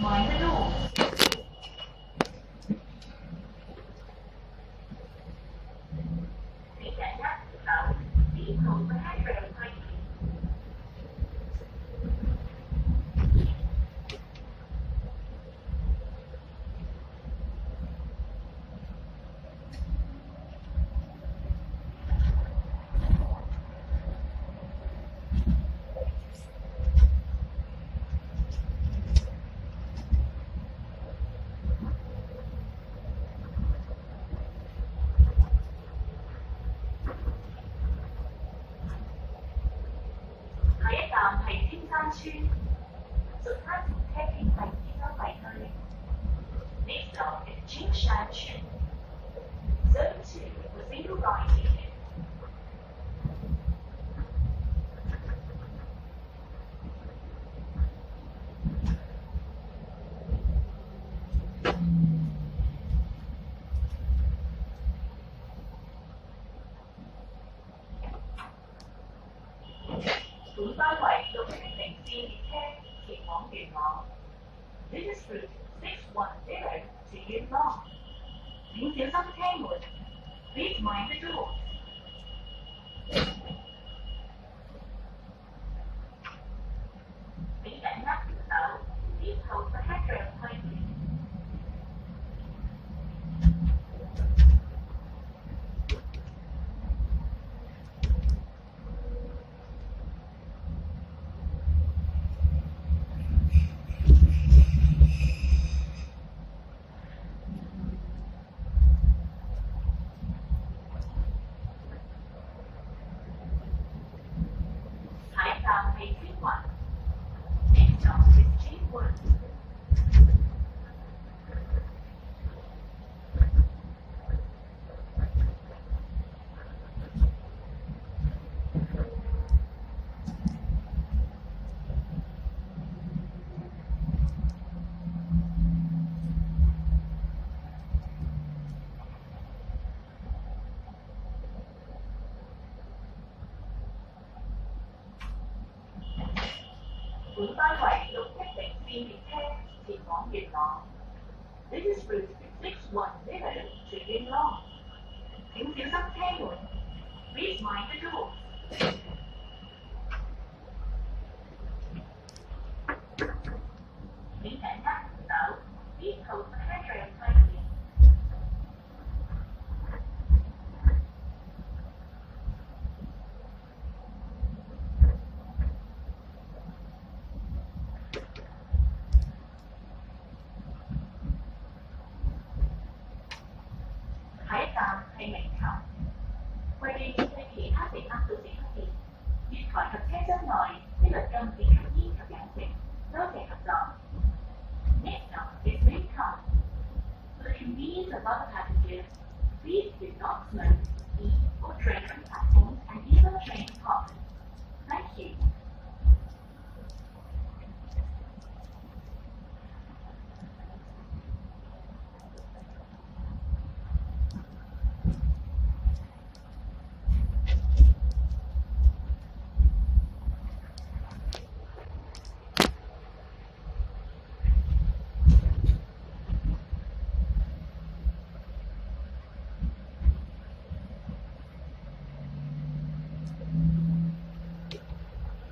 mind the door. Hãy cảnh giác cửa sổ, tiếp tục với hai rèm quay. Hãy tạm hành thiên山村，順山從車天第二周圍去。Next stop is 青山村。Zone 2 for single ride ticket. 本班為610線列車前往元朗。This is route 610 to 元朗。請小心車門。Please mind the doors. 請緊握扶手，之後不吃著推斷。下一站係天雲。Next stop is 天雲。本班為610線列車前往元朗。This is route 610 to 元朗。請小心車門。Please mind the doors. 請緊握扶手，之後不吃著推斷。下一站係明潭。為避免被其他乘客到時出現，月台及車廂內一律禁止吸煙及飲食。多謝合作。Next stop is Midtown. For the convenience of other passengers, please do not smoke, eat, or drink on platforms and use on the train compartment. Thank you. 下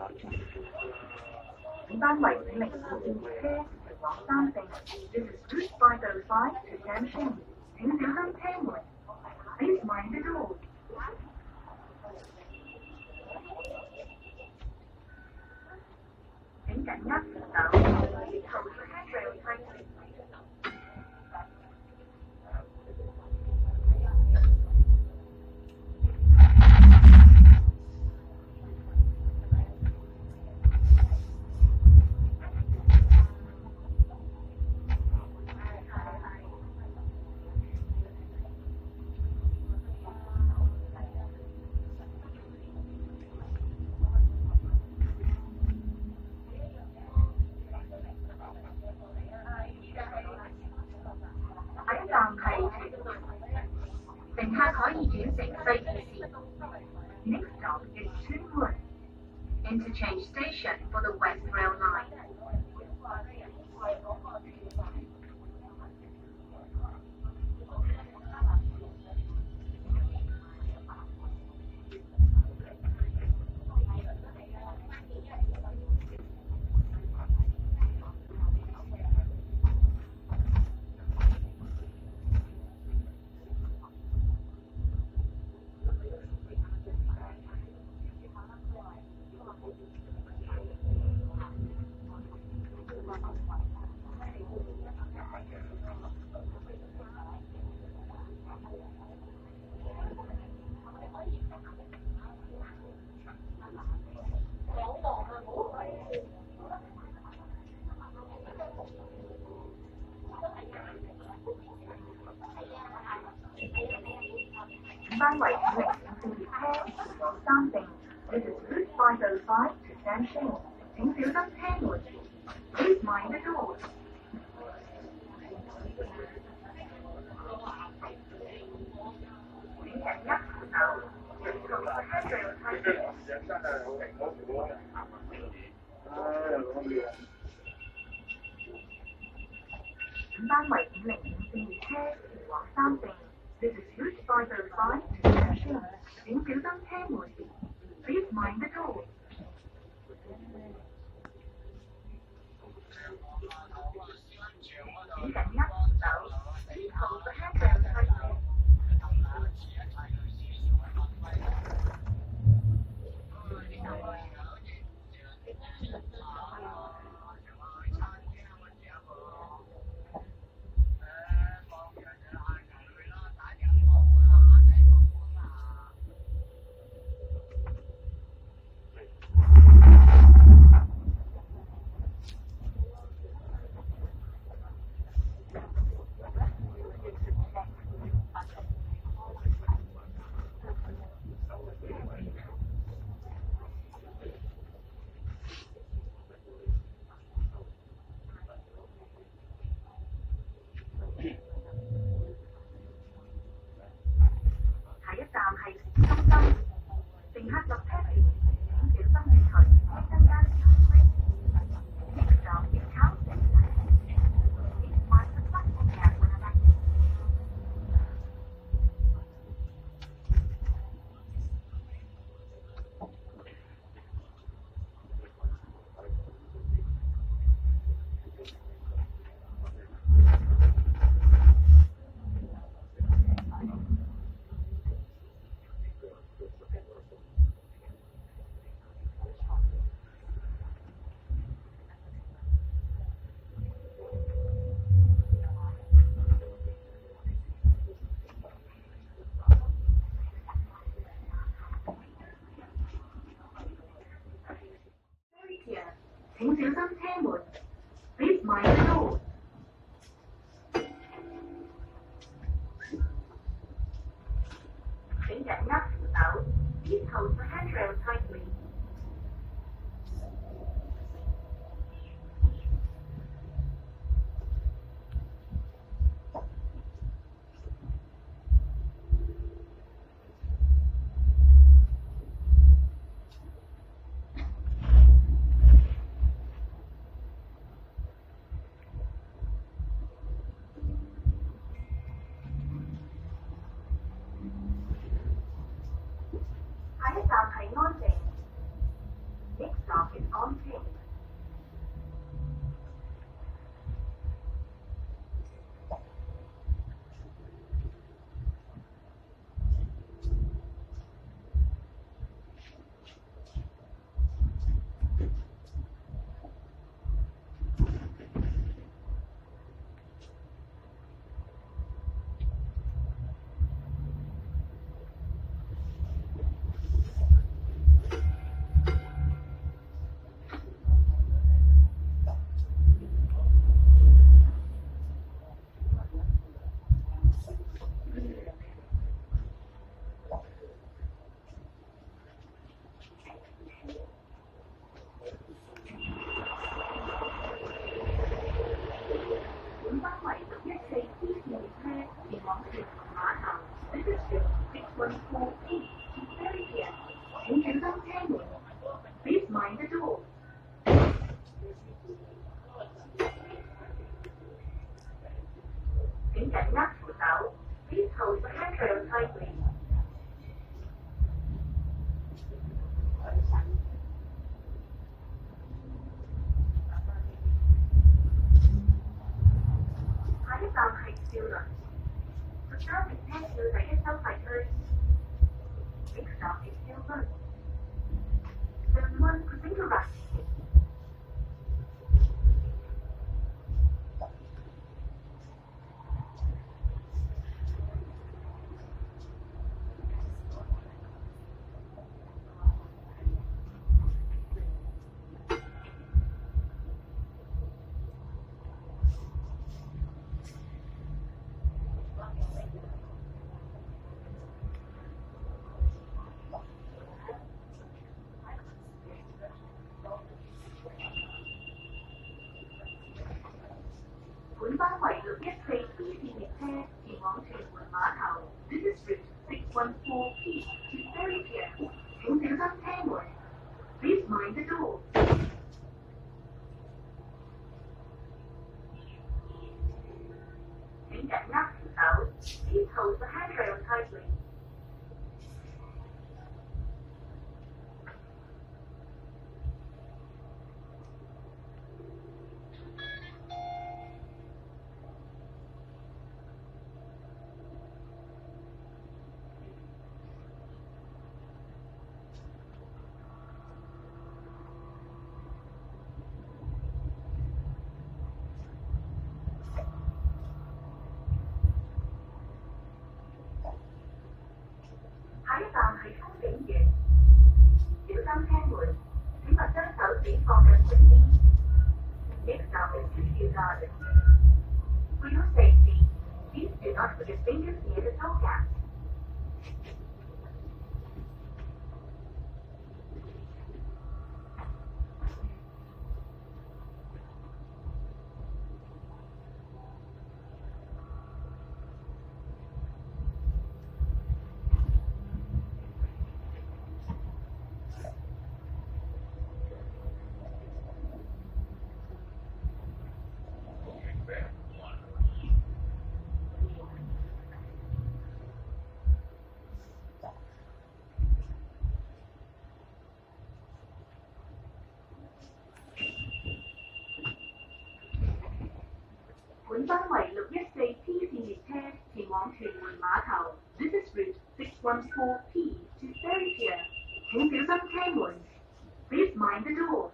本班為504車前往三聖。This is route 505 to Damshan。請小心車門。Please mind the doors。請緊握扶手。Please hold your handrail tightly。乘客可以轉乘西鐵線。Next stop is Tuen Interchange Station for the West Rail Line。班為504車前往三聖。This is route 505 to Damshan。請小心車門。Please mind the doors。請緊握扶手。Please hold your handrail tightly。本班為504車前往三聖。This is route 505 to Damshan。請小心車門。Please mind the doors。請緊握扶手。Please hold the handrail tightly。請小心車門。Please mind the doors。請緊握扶手。Please hold the handrail tightly。下一站係安靜。 stop is on tape. 請緊握扶手。Please hold the handrail tightly. 下一站係兆麟，屬單程車票第一收費區。Next stop is Tilburg. Turn 1 proceed to right. 本班為614 B 線列車前往屯門碼頭 This is route 614P to Ferry Pier. 請小心車門。Please mind the door. 請緊握扶手。Please hold the handrail tightly. 下一站係風景園，小心車門，請勿將手指放進門邊。Next stop is Kew Garden. For your safety, please do not put your fingers near the toe gap. 本班為614 P 線列車前往屯門碼頭 This is route 614P to Ferry Pier. 請小心車門。Please mind the door.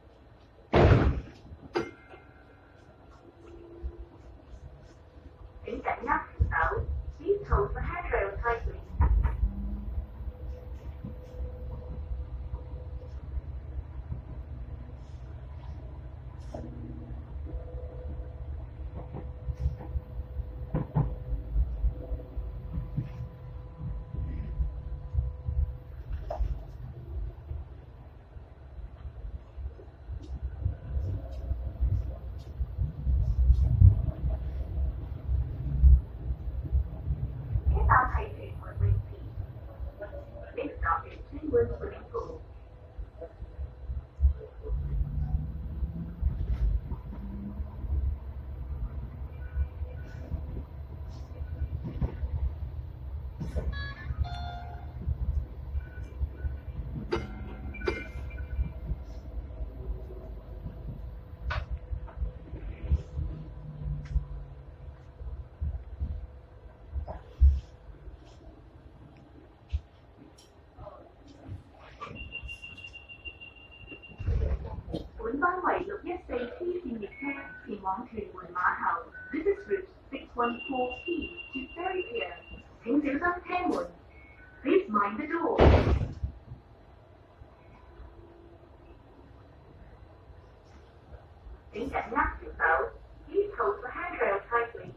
請緊握扶手。Please hold the handrail tightly. 呢站係班為614T 線列車前往屯門碼頭。This is route 614T to Ferry Pier。請小心車門。Please mind the door。請緊握扶手。Please hold the handrail tightly。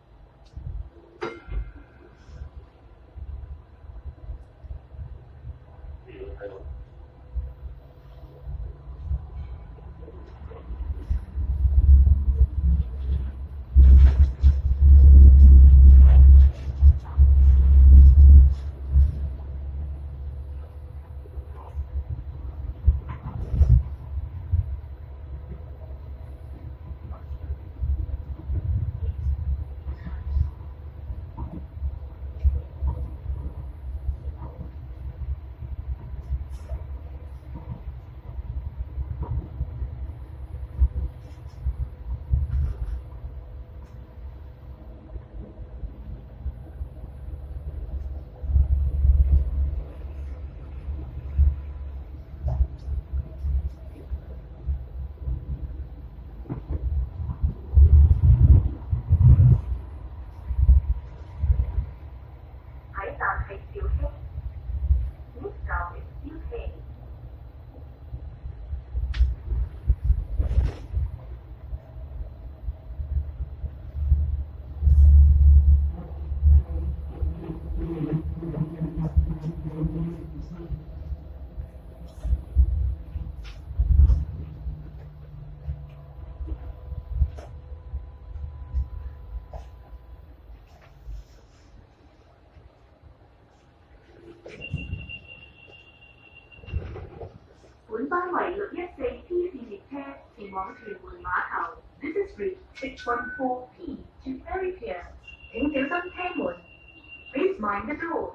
本班為614T 線列車前往屯門碼頭。This is route 614T to Ferry Pier。請小心車門。Please mind the doors。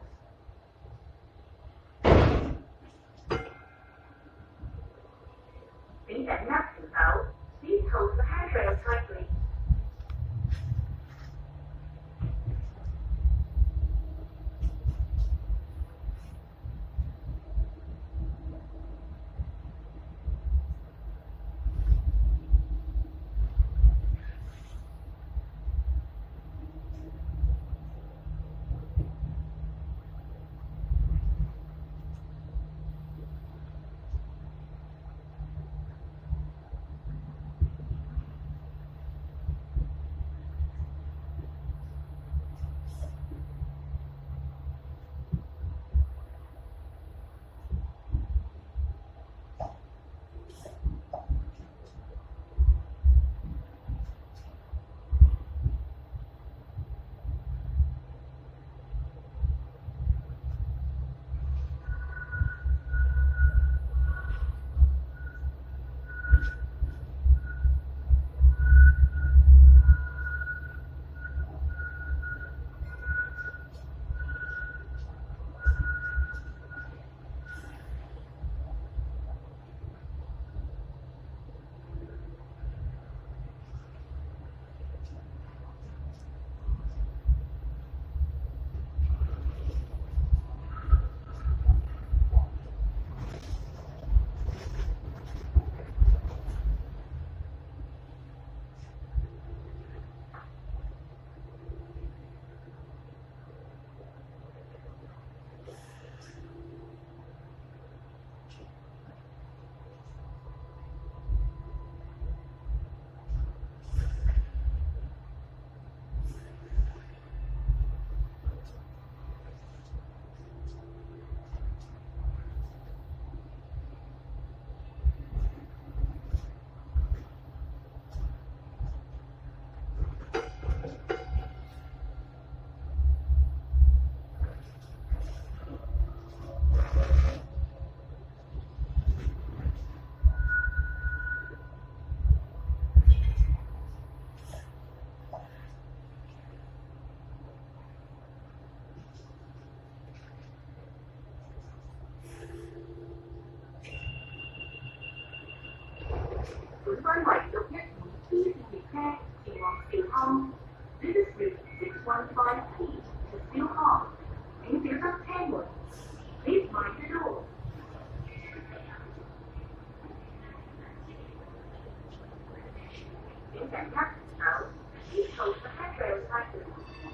請緊握扶手。Please hold the handrail tightly。本班為615T 線列車前往兆康。This is route 615T to 兆康。請小心車門。Please mind the door。 dẫn dắt ở tiếp tục với các rail cycling.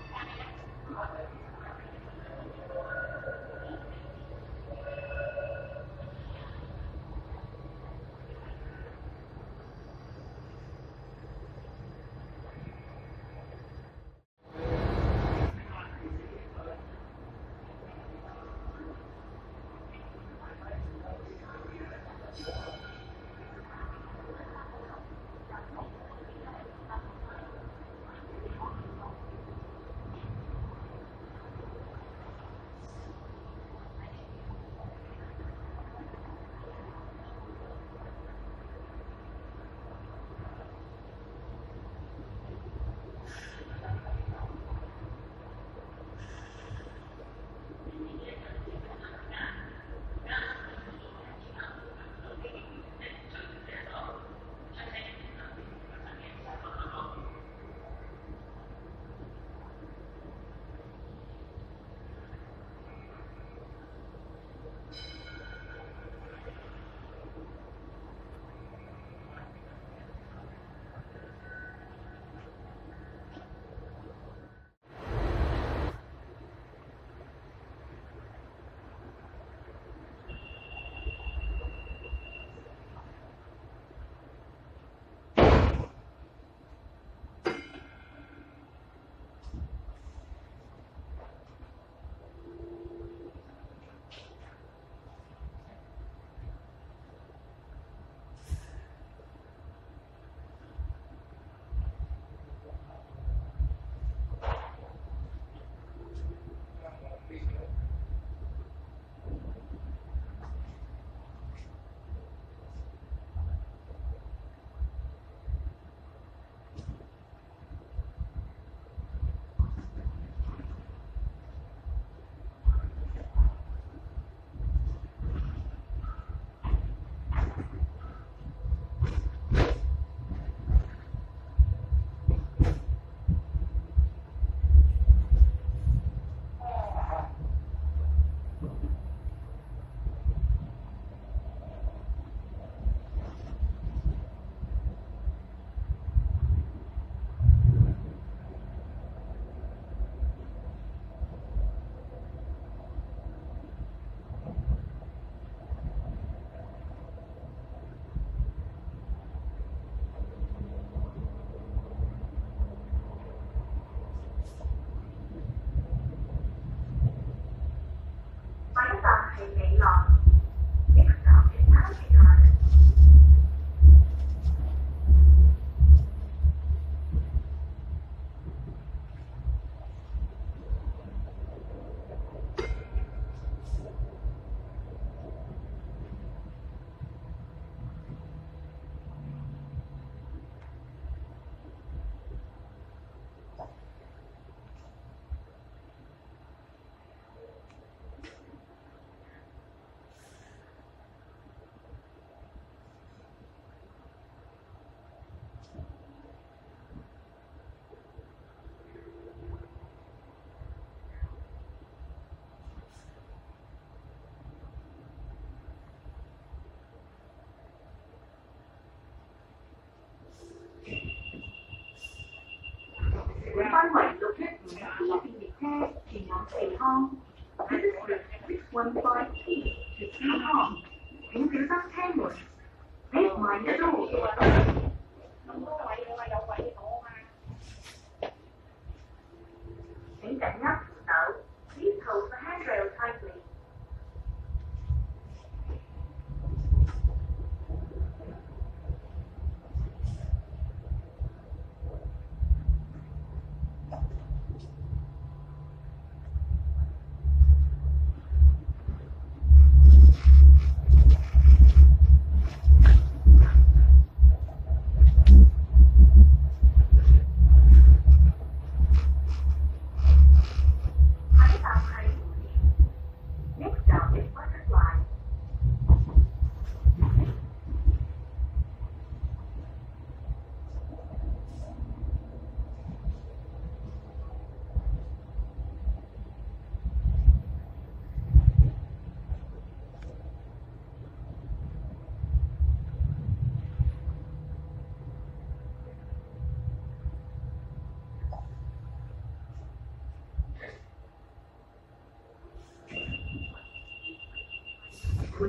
Quan ngoại lục hết là tình biệt theo thì nó sẽ không. This is with 1.8 to 2 home. In 2010, this might do. Hãy cẩn nhắc đỡ tiếp tục với handrail tightly.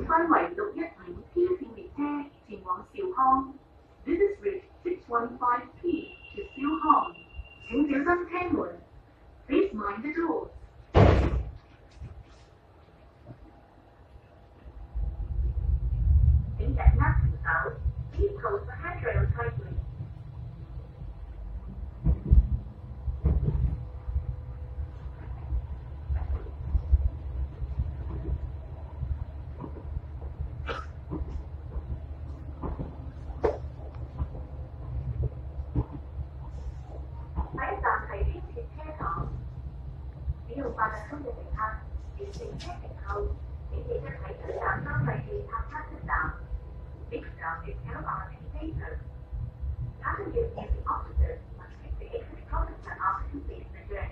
班為615T 線列車前往兆康。This is route 615P to 兆康。請小心車門。Please mind the doors。請緊握扶手。Please hold the handrail tightly。下一站係輕鐵車廠。使用八達通嘅乘客，完成車程後，請記得喺出站收費處拍卡出站。Next stop is LRT Station. Passengers using officers must take the exit counter after completing the journey.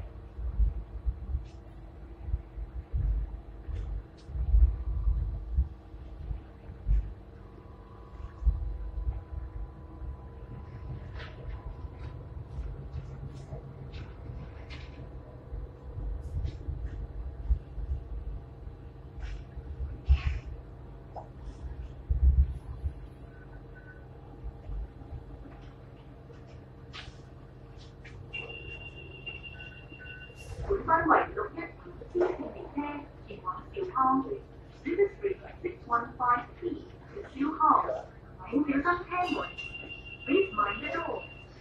本班為615T 線列車前往兆康。This is route 615P to 兆康。請小心車門。Please mind the door。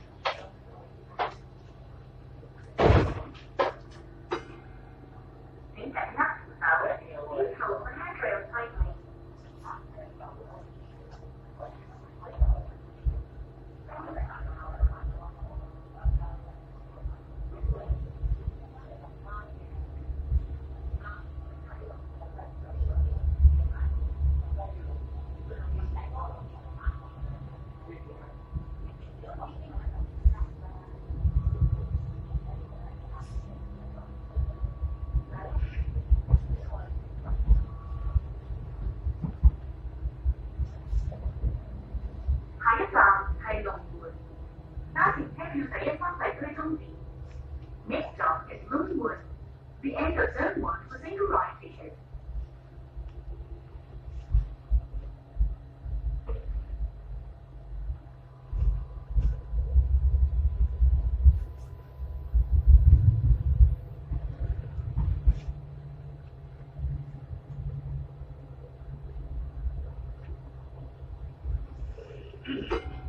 請緊握扶手。Please hold the handrail tightly。下一站係龍門，搭乘車票第一收費區終點。Next stop is Longwood, the end of Zone 1 for single ride tickets. 嗯